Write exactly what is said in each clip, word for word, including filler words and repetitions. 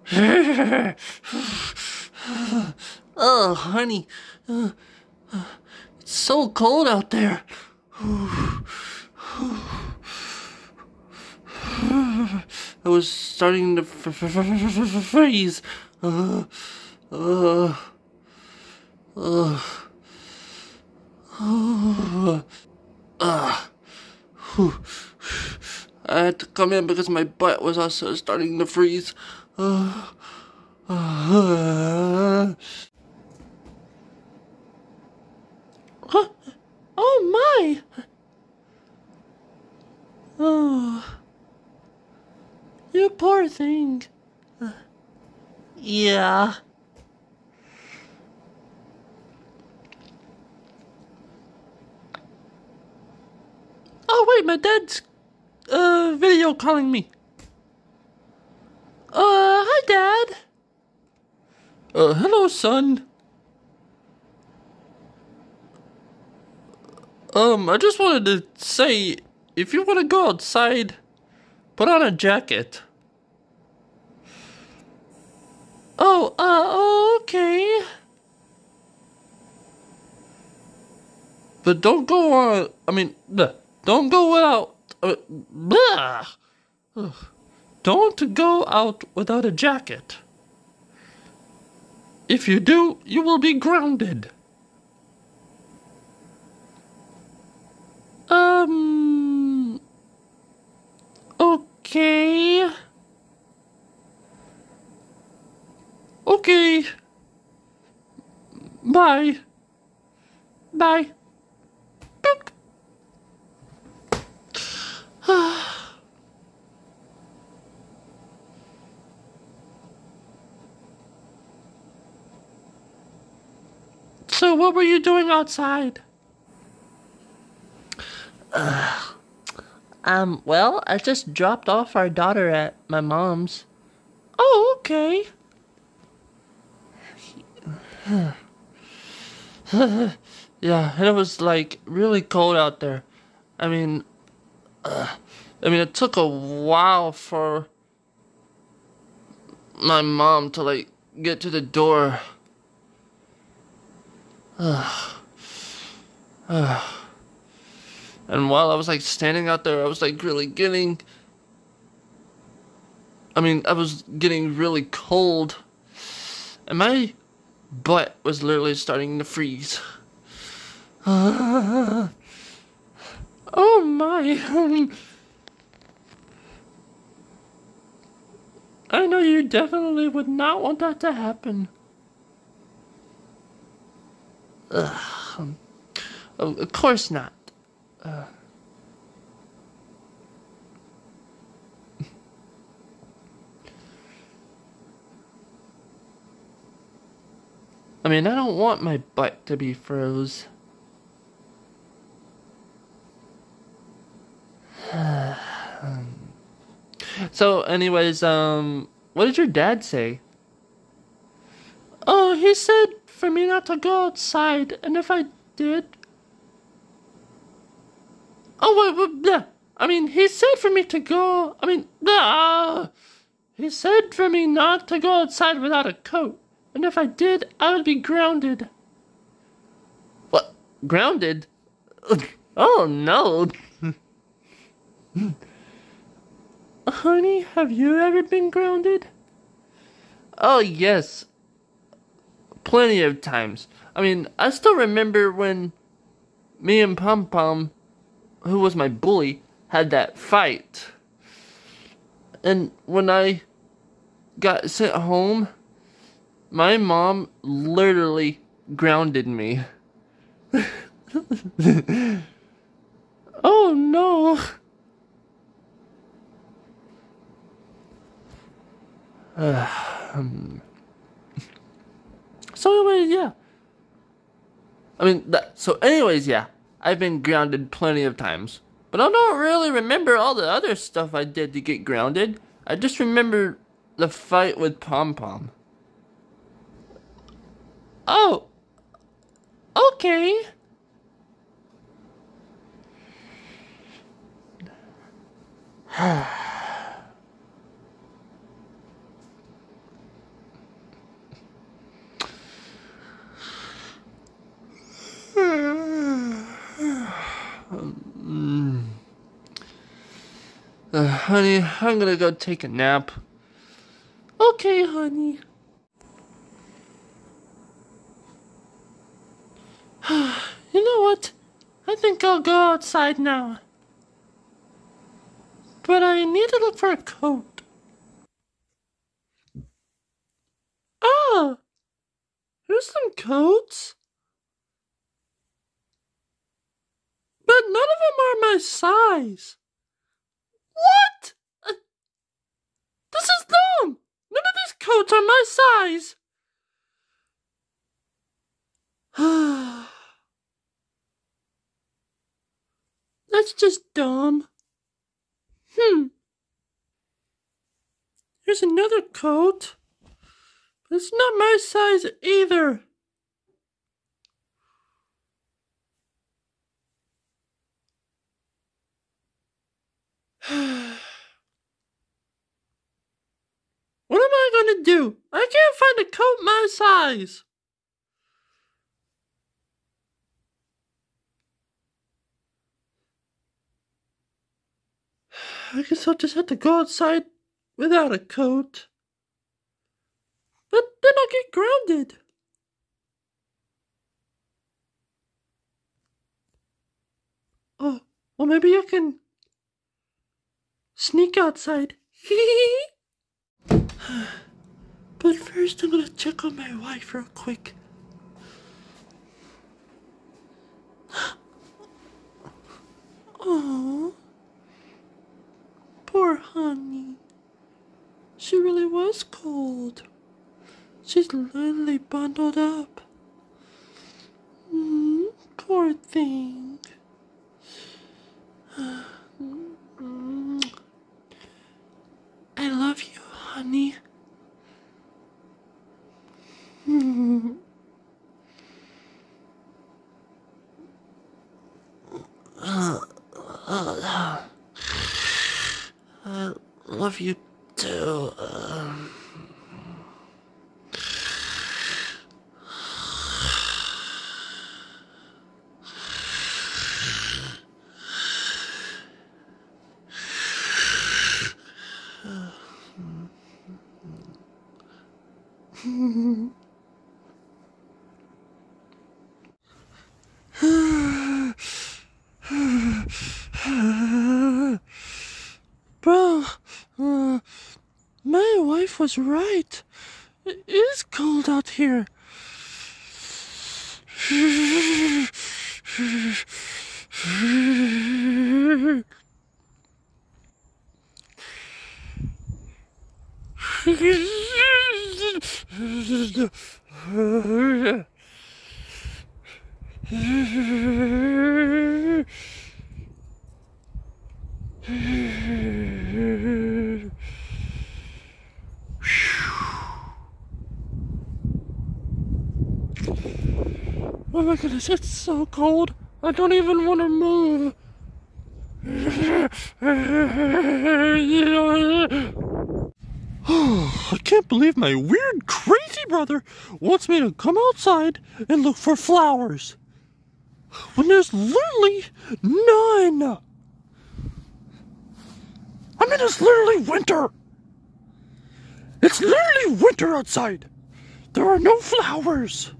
Oh, honey, uh, it's so cold out there. I was starting to f f f f freeze. Uh, uh, uh, uh, uh, I had to come in because my butt was also starting to freeze. Uh, uh, huh? Oh my! Oh, you poor thing. Uh, yeah. Oh wait, my dad's uh video calling me. Uh, hi Dad. Uh, hello son. Um, I just wanted to say, if you want to go outside, put on a jacket. Oh, uh, okay. But don't go on, I mean, bleh, don't go without, uh, blah. Ugh. Don't go out without a jacket. If you do, you will be grounded. Um, okay. Okay. Bye. Bye. Boop. So what were you doing outside? Uh, um, well, I just dropped off our daughter at my mom's. Oh, okay. Yeah, and it was like really cold out there. I mean, uh, I mean, it took a while for my mom to like get to the door. Uh, uh. And while I was like standing out there, I was like really getting, I mean, I was getting really cold. And my butt was literally starting to freeze. Uh, oh my. I know you definitely would not want that to happen. Ugh. Of course not. Uh. I mean, I don't want my butt to be froze. So, anyways, um, what did your dad say? Oh, he said for me not to go outside, and if I did... Oh, wait, wait, yeah. I mean, he said for me to go... I mean, ah, he said for me not to go outside without a coat, and if I did, I would be grounded. What? Grounded? Oh, no. Honey, have you ever been grounded? Oh, yes. Plenty of times. I mean, I still remember when me and Pom Pom, who was my bully, had that fight. And when I got sent home, my mom literally grounded me. Oh, no. um, so anyways, yeah. I mean, that, so anyways, yeah. I've been grounded plenty of times. But I don't really remember all the other stuff I did to get grounded. I just remember the fight with Pom Pom. Oh. Okay. Uh, honey, I'm gonna go take a nap. Okay, honey. You know what? I think I'll go outside now. But I need to look for a coat. Ah! Here's some coats. But none of them are my size. What? Uh, this is dumb! None of these coats are my size! That's just dumb. Hmm. Here's another coat. But it's not my size either. What am I gonna do? I can't find a coat my size. I guess I'll just have to go outside without a coat. But then I'll get grounded. Oh, well maybe I can sneak outside. But first I'm gonna check on my wife real quick. Oh, poor honey. She really was cold. She's literally bundled up. Mm, poor thing. I love you, honey. I love you too. Um... Bro, uh, my wife was right. It is cold out here. Oh my goodness, it's so cold. I don't even want to move. Oh, I can't believe my weird, crazy brother wants me to come outside and look for flowers when there's literally none. I mean, it's literally winter. It's literally winter outside. There are no flowers.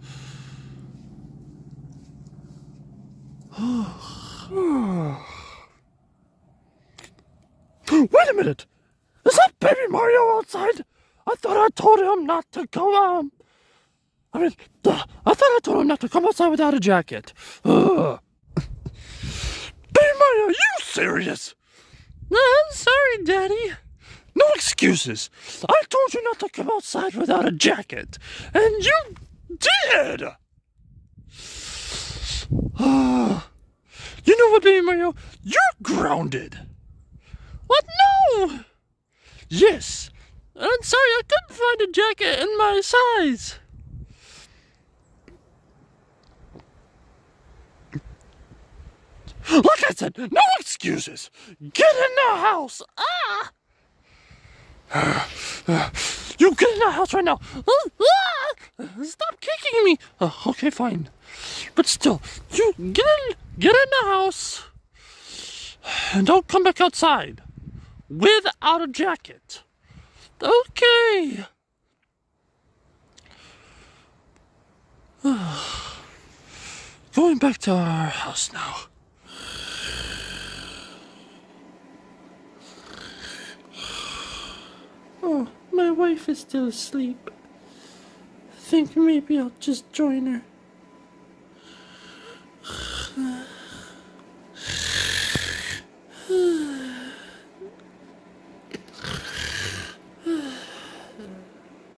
Wait a minute! Is that Baby Mario outside? I thought I told him not to come um I mean, duh, I thought I told him not to come outside without a jacket. Ugh. Baby Mario, you serious? I'm sorry, Daddy. No excuses. I told you not to come outside without a jacket, and you did! You know what, Baby Mario? You're grounded. What? No! Yes. I'm sorry, I couldn't find a jacket in my size. Like I said, no excuses. Get in the house. Ah! You get in the house right now. Stop kicking me. Oh, okay, fine. But still, you get in, get in the house. And don't come back outside. without a jacket. Okay. Going back to our house now. Oh, my wife is still asleep. Think maybe I'll just join her.